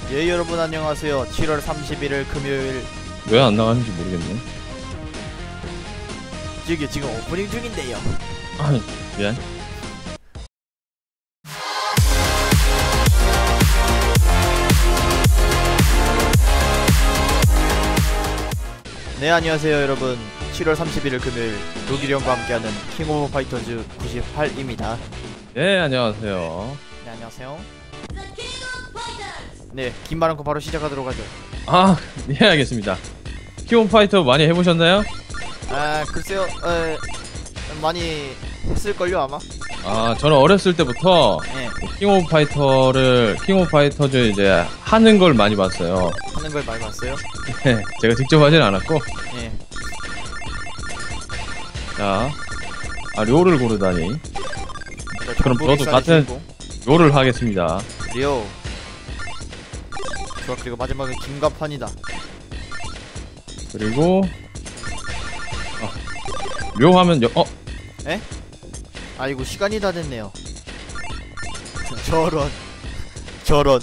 예, 여러분 안녕하세요. 7월 31일 금요일. 왜 안 나가는지 모르겠네. 지금 오프닝 중인데요. 아니, 미안. 네, 안녕하세요 여러분. 7월 31일 금요일 독일이 형과 함께하는 킹 오브 파이터즈 98입니다. 네, 안녕하세요. 네, 안녕하세요. 네, 긴 말 않고 바로 시작하도록 하죠. 아, 예, 알겠습니다. 킹 오브 파이터 많이 해보셨나요? 아, 글쎄요. 많이 했을걸요 아마. 아, 저는 어렸을 때부터 네, 킹 오브 파이터즈 이제 하는 걸 많이 봤어요. 하는 걸 많이 봤어요. 네, 제가 직접 하진 않았고. 네. 자, 료를 고르다니. 그럼 저도 전북 같은 주인공. 료를 하겠습니다. 리오. 좋아, 그리고 마지막은 김갑판이다. 그리고 료 하면 에? 아이고, 시간이 다 됐네요. 저런.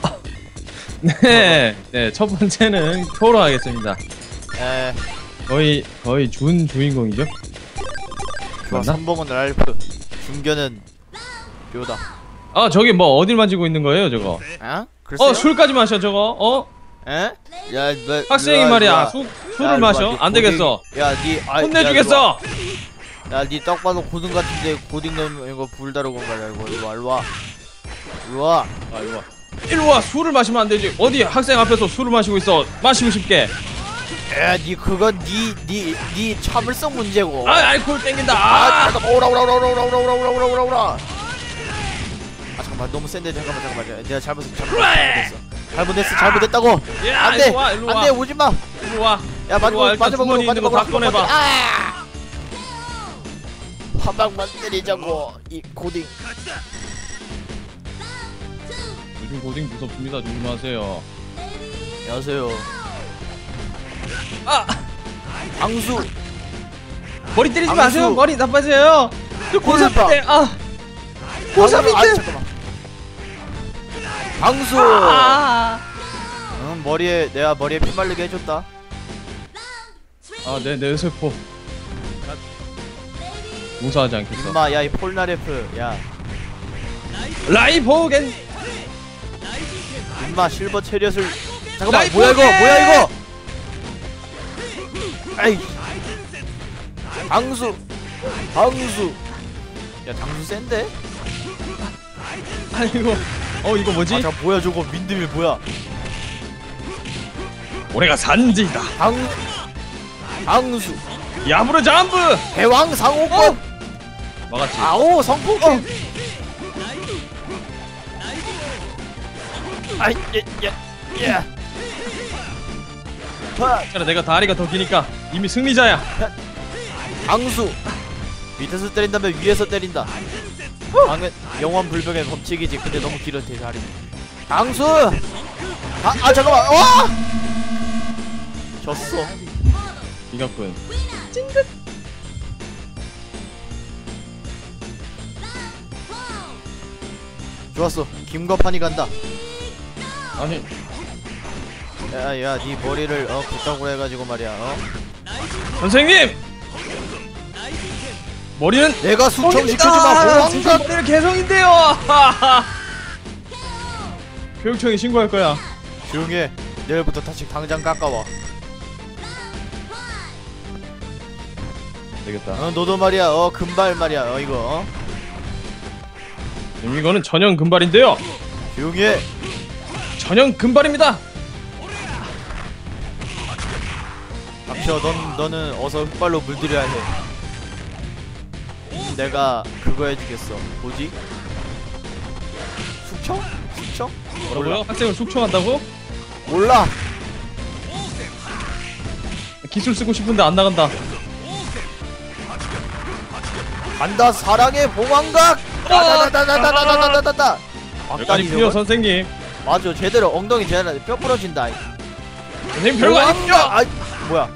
네, 네, 첫 번째는 표로 하겠습니다. 에, 거의 준 주인공이죠? 좋아. 맞나? 3번은 랄프, 중견은 료다. 아, 저기 뭐 어딜 만지고 있는 거예요, 저거? 어? 글쎄요? 술까지 마셔, 저거? 에? 야, 너, 학생이 말이야, 술을 마셔? 안 되겠어. 야, 니, 혼내주겠어! 야, 니 딱 봐도 고등 같은데 고딩 놈 이거 불 다루고 말이야. 이거 일로와. 아, 일로와, 술을 마시면 안 되지. 어디 학생 앞에서 술을 마시고 있어. 마시고 싶게. 야, 니 그건 니 참을성 문제고. 알코올 땡긴다. 잠깐만. 오라. 잠깐만, 너무 센데. 잠깐만. 내가 잘못했다고. 야, 안 돼. 일로 와. 안 돼, 오지 마. 일로 와. 야, 일단 주머니 있는 거 다 꺼내봐. 한 방만 때리자고, 이 고딩. 요즘 고딩 무섭습니다. 조심하세요. 안녕하세요. 방수. 머리 때리지 방수. 마세요. 머리 나빠져요. 고3 봐. 때. 고3 때. 잠깐만. 방수. 응, 내가 머리에 피 말리게 해줬다. 내 세포. 용서하지 않겠어. 임마, 야, 이 폴나레프. 야, 라이보겐. 임마, 실버 체리엇을. 잠깐만, 라이프 뭐야 오케이! 이거? 아이, 방수. 야, 장수 센데? 아이고. 이거 뭐지? 자, 뭐야 저거, 민드밀 뭐야? 올해가 산지다. 방수. 야무르 잠브. 대왕 상호권. 막았지. 아오, 성폭행. 아이, 야. 괜찮아, 내가 다리가 더 기니까 이미 승리자야. 방수. 밑에서 때린다면 위에서 때린다. 방은 영원 불병의 법칙이지. 근데 너무 길어 대 다리. 방수. 잠깐만. 와! 졌어. 이겼군. 좋았어. 김거판이 간다. 아니, 야, 네 머리를 빗장구로 해가지고 말이야. 선생님. 머리는 내가 숙청시켜주마. 제 머리는 개성인데요. 교육청에 신고할 거야. 조용해. 내일부터 다시 당장 깎아와. 되겠다. 너도 말이야. 금발 말이야. 이거. 이거는 전형 금발인데요. 조용해. 전형 금발입니다. 닥쳐. 너는 어서 흑발로 물들여야 해. 내가 그거 해주겠어. 뭐지? 숙청? 뭐라고요? 학생을 숙청한다고? 몰라. 기술 쓰고 싶은데 안 나간다. 간다. 사랑의 봉황각. 따다다다다다다다다다. 여기까지 필요 선생님. 맞아, 제대로 엉덩이 제대로 뼈 부러진다. 선생님 별거 아니죠? 뭐야?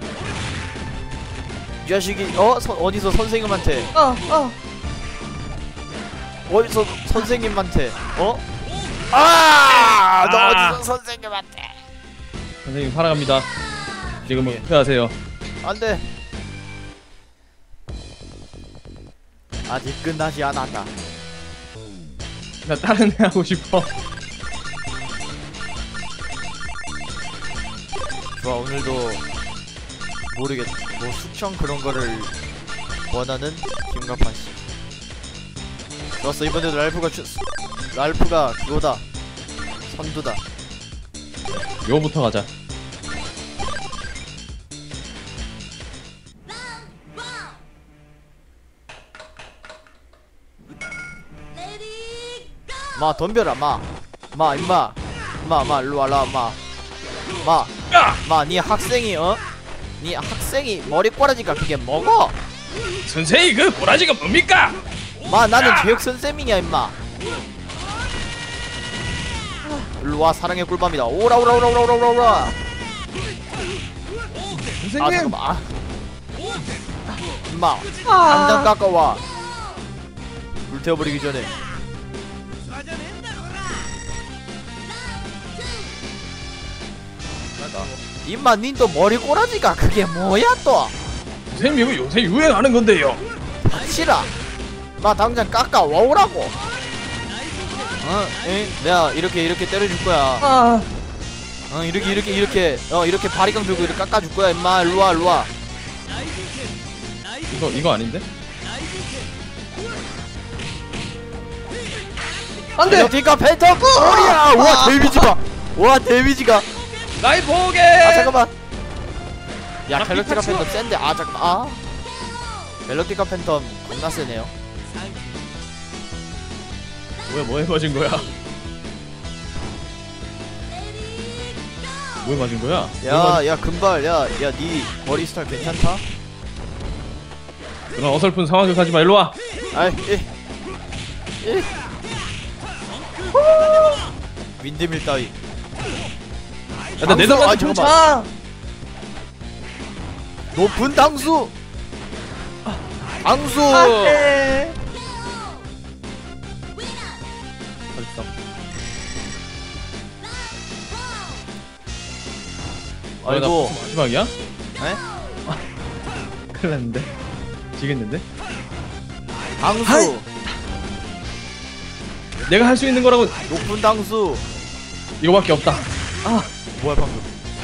이 자식이 어디서 선생님한테 어디서 선생님한테 너 어디서 선생님한테? 선생님 살아갑니다. 지금은 회하세요. 안돼. 아직 끝나지 않았다. 나 다른 애 하고 싶어. 좋아, 오늘도 모르겠. 뭐 수청 그런 거를 원하는 김갑판 씨. 좋았어. 이번에도 랄프가 그거다. 선두다. 요거부터 가자. 마 덤벼라 마 임마 일로 와라 니 학생이 니 학생이 머리 꼬라지가 그게 뭐고? 선생님 그 꼬라지가 뭡니까? 나는 체육 선생이야 임마. 일로 와 사랑의 꿀밤이다. 오라. 선생님. 잠깐만. 임마 당장 깎아와. 불태워버리기 전에. 임마 닌도 머리 꼬라지가 그게 뭐야 또? 선생님 이거 요새 유행하는 건데요. 닥치라. 당장 깎아 와오라고. 내가 이렇게 때려줄 거야. 이렇게 바리깡 들고 이렇게 깎아줄 거야 임마. 일로 와. 이거 아닌데? 안돼. 멜로디카 팬텀 오리야. 와 데미지가. 나이 보게. 잠깐만. 야 갤럭티카 팬텀 센데. 잠깐만. 갤럭티카 팬텀 겁나 세네요. 뭐에 맞은 거야? 뭐에 맞은 거야? 야 금발. 니 머리 스타일 괜찮다? 그런 어설픈 상황극 하지마. 일로와. 윈드밀 따위. 나 내려가. 잠깐만. 높은 당수. 아이고. 마지막이야? 에? 큰일 났는데? 지겠는데? 당수. 내가 할 수 있는 거라고. 높은 당수. 이거밖에 없다. 뭐야 방금.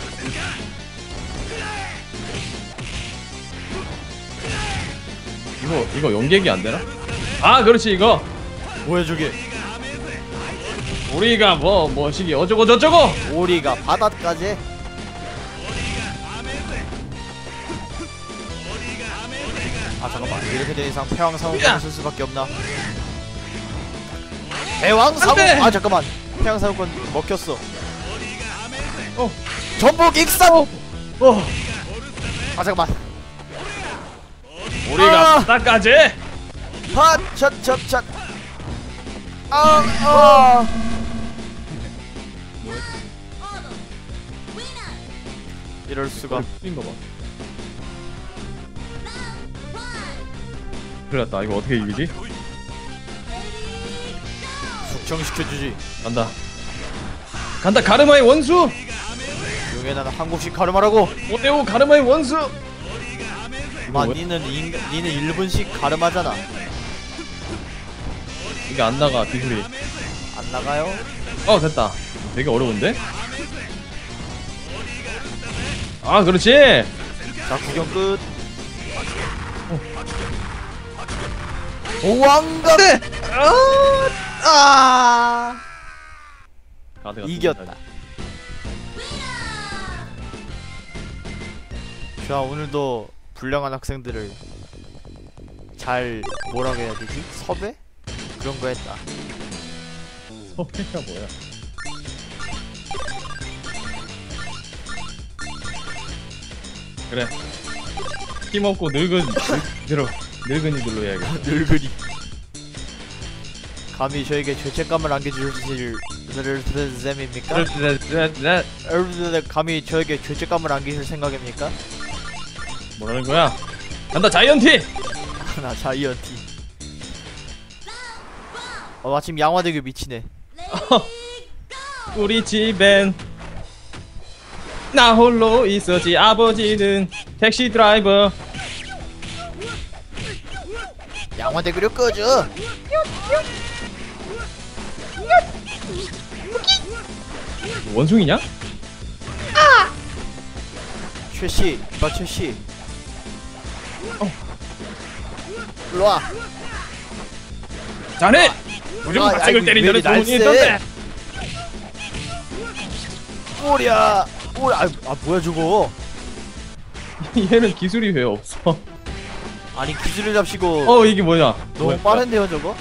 이거 연계기 안 되나? 그렇지 이거. 뭐야 저게. 우리가 뭐시기 어쩌고 저쩌고. 오리가 바닷가재. 잠깐만. 이렇게 된 이상 패왕사우권을 쓸 수밖에 없나? 패왕사우. 잠깐만. 패왕사우권 먹혔어. 전복 익산. 잠깐만. 우리가 바다까지. 샷. 이럴 수가. 뛴 거 봐. 큰일 났다. 이거 어떻게 이기지? 숙청시켜주지. 간다. 가르마의 원수. 용에 나는 한국식 가르마라고. 오데오 가르마의 원수. 니는 일본식 가르마잖아. 이게 안 나가 기술이. 안 나가요? 됐다. 되게 어려운데? 그렇지. 자 구경 끝. 오왕각. 이겼다. 자 오늘도 불량한 학생들을 잘 뭐라고 해야 되지? 섭외? 그런 거 했다. 섭외가 뭐야? 그래. 힘없고 늙은이들로 해야겠다. 늙은이. 감히 저에게 죄책감을 안겨주실 셈입니까? 여러분들 감히 저에게 죄책감을 안기실 생각입니까? 뭐라는 거야? 간다 자이언티! 나 자이언티. 마침 양화대교 미치네. 우리 집엔 나 홀로 있었지. 아버지는 택시 드라이버. 양화대교를 꺼줘. 원숭이냐? 최씨, 이봐 최씨. 일로와. 자네! 무조건 아, 학생을 아이고, 때린다는 왜 소문이 날쌔? 있던데. 꼬리야. 꼬리. 아 뭐야 저거. 얘는 기술이 왜 없어? 아니 기술을 잡시고. 이게 뭐냐? 너무 빠른데요 저거.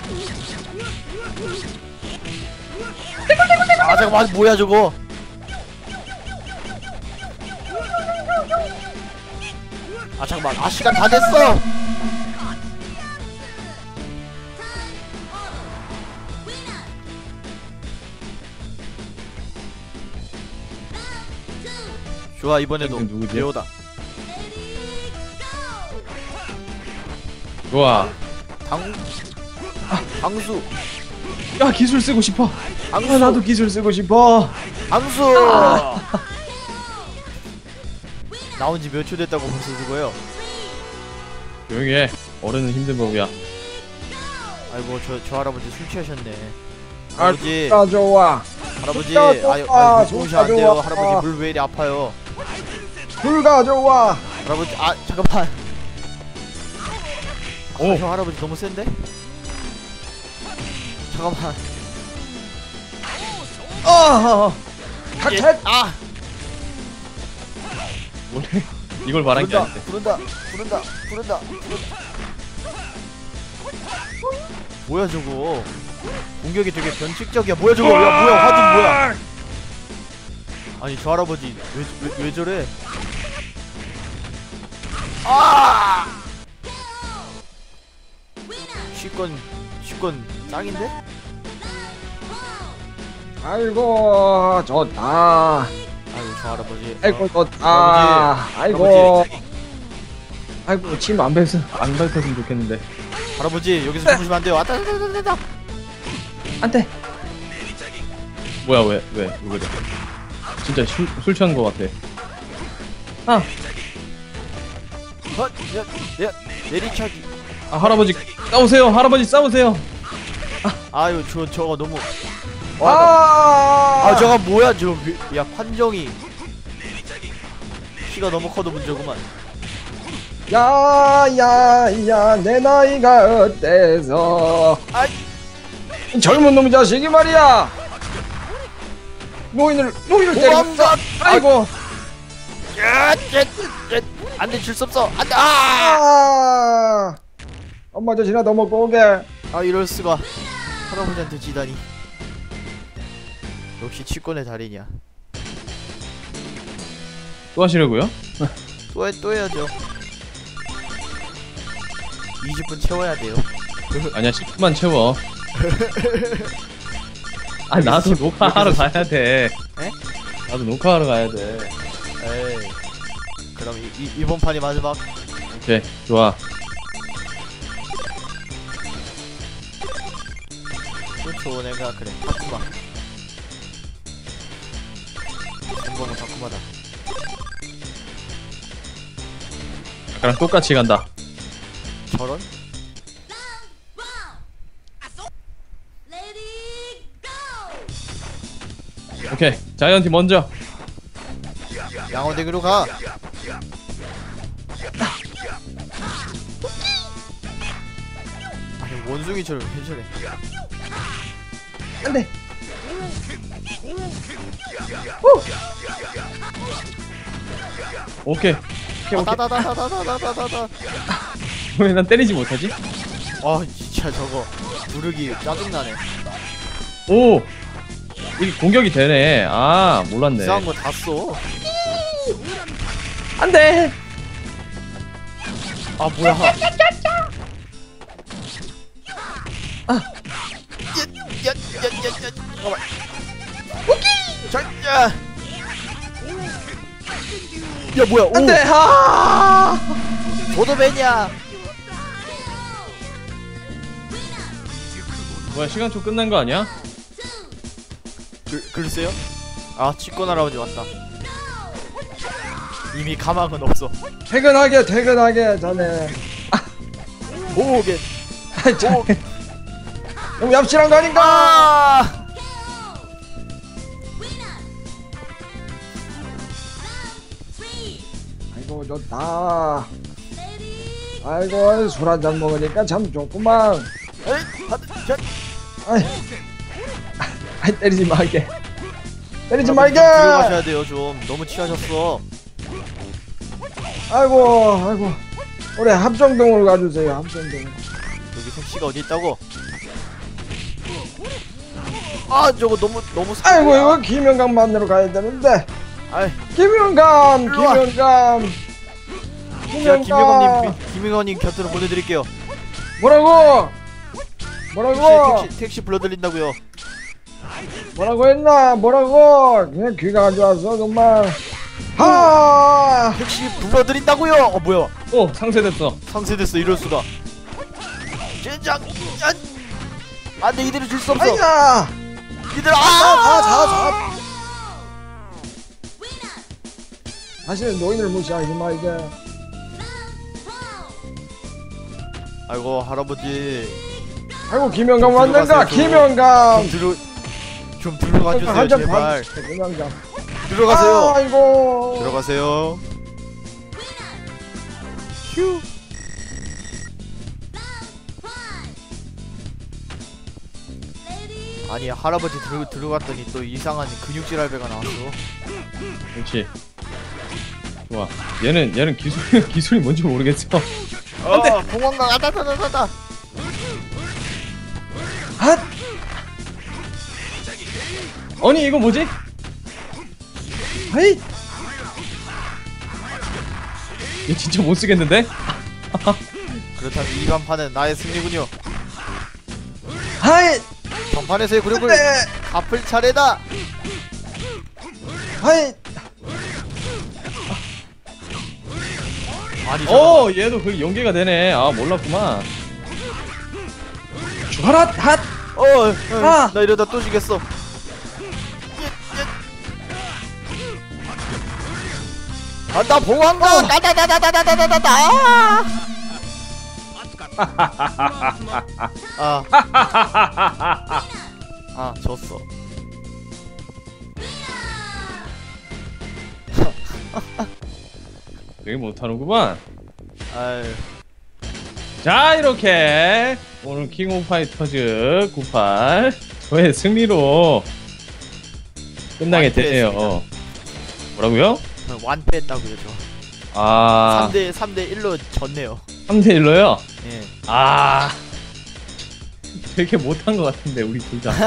아 잠깐만 뭐야 저거. 아 잠깐만. 아 시간 다 됐어. 좋아 이번에도 이건 누구지? 레오다. 좋아. 방수. 야, 기술 쓰고 싶어. 방수. 나도 기술 쓰고 싶어. 방수. 나온 지 몇 초 됐다고 벌써 죽어요. 조용히 해. 어른은 힘든 법이야. 아이고 저 할아버지 술 취하셨네. 할아버지. 좋아. 할아버지. 좋아. 아유 좋으시면 안 돼요. 좋아. 할아버지 물 왜 이리 아파요. 불 가져와. 할아버지 아 잠깐만. 오. 저 할아버지 너무 센데? 잠깐만. 탁탁. 아 원래 이걸 말한 게 아닌데. 부른다. 뭐야 저거? 공격이 되게 변칙적이야. 뭐야 저거? 야 뭐야 화진 뭐야? 아니 저 할아버지 왜 저래? 아! 시권 짱인데? 아이고 좋다. 아이고 저 할아버지. 아이고 좋다. 아이고. 아이고, 침 안 뱉었으면 좋겠는데. 할아버지 여기서 주무시면 안 돼요. 왔다. 안 돼. 뭐야, 왜 그래? 진짜 술 취한 거 같아. 야 내리차기. 아, 할아버지 싸우세요. 할아버지 싸우세요. 아유 저거 너무. 아 저거 뭐야 야 판정이 키가 너무 커도 문제구만. 야야야 내 나이가 어때서? 아이. 이 젊은 놈 자식이 말이야. 노인을 때리고. 도망가. 아이고. 안돼 줄 수 없어. 안돼. 엄마 젖이나 더 먹고 오게. 아 이럴 수가. 할아버지한테 지다니. 역시 치권의 달인이야. 또 하시려고요? 또 해야죠. 20분 채워야 돼요. 아니야, 10분만 채워. 아, 나도 녹화하러 가야 돼. 에? 나도 녹화하러 가야 돼. 에이. 그럼 이번 판이 마지막. 오케이, 좋아. 그렇죠. 내가 그래. 타쿠마. 전범은 타쿠마다. 아까랑 똑같이 간다. 저런? 오케이, 자이언티 먼저. 양어대교로 가. 아니 원숭이처럼 왜 저래? 안돼. 오케이. 다다다다다다다다다. 왜 난 때리지 못하지? 아 진짜 저거 부르기 짜증나네. 오! 이게 공격이 되네. 아, 몰랐네. 이상한 거 다 써. 안 돼! 아 뭐야? 잠깐만. 야 뭐야? 오. 안돼. 도도맨이야. 뭐야, 시간 좀 끝난 거 아니야? 글쎄요? 아 치권 할아버지 왔다. 이미 가망은 없어. 퇴근하게 자네. 오게. 아이 참. 너무 얍실한 거 아닌가? 아! 아이고 좋다. 아이고 술 한잔 먹으니까 참 좋구만. 에이, 자, 아이, 아이 때리지 말게. 때리지 여러분, 말게. 좀 들어가셔야 돼요 좀. 너무 취하셨어. 아이고. 우리 합정동으로 가주세요. 합정동. 여기 택시가 어디 있다고? 아 저거 너무 아이고 이거 김영감 만나러 가야 되는데. 아이 김영감. 일로 와. 제가 김영감님 곁으로 보내드릴게요. 뭐라고 택시 불러드린다고요. 뭐라고 했나? 뭐라고? 그냥 귀가 안 좋아서 정말. 하! 택시 불러드린다고요. 뭐야? 상쇄됐어. 상쇄됐어. 이럴 수가. 젠장. 안돼 이대로 줄 수 없어. 아이야! 이대로 자. 다시는 노인을 무시하지 말게. 아이고 할아버지. 아이고 김영감 좀 왔는가? 들어가세요, 김영감. 좀 들어가 주세요 한잔 제발. 김영감. 들어가세요. 아이고. 들어가세요. 휴. 아니 할아버지 들어갔더니 또 이상한 근육질 할배가 나왔어. 그렇지. 좋아. 얘는 기술이 뭔지 모르겠어. 안돼. 공항가 아다다다다다. 핫! 아니 이거 뭐지? 하이! 얘 진짜 못 쓰겠는데? 그렇다면 이번 판은 나의 승리군요. 하이! 전판에서의 굴욕을 네. 갚을 차례다. 하이! 아니 얘도 그 연계가 되네. 아 몰랐구만. 죽어라! 핫! 아! 나 이러다 또 지겠어. 나 봉황가 따다다다다다다다다. 졌어. 되게 못하는구만. 아유. 자 이렇게 오늘 킹 오브 파이터즈 98 저의 승리로 끝나게 되네요. 뭐라고요? 완패했다고요 저. 아 3대 1로 졌네요. 3대1로요? 예. 되게 못한 것 같은데 우리 둘 다.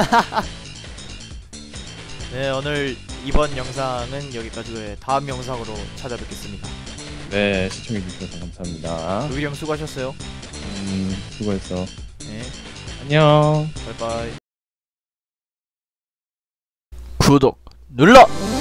네 오늘 이번 영상은 여기까지고요. 다음 영상으로 찾아뵙겠습니다. 네 시청해주셔서 감사합니다. 루이 형 수고하셨어요. 수고했어. 네. 안녕. 바이바이. 구독 눌러.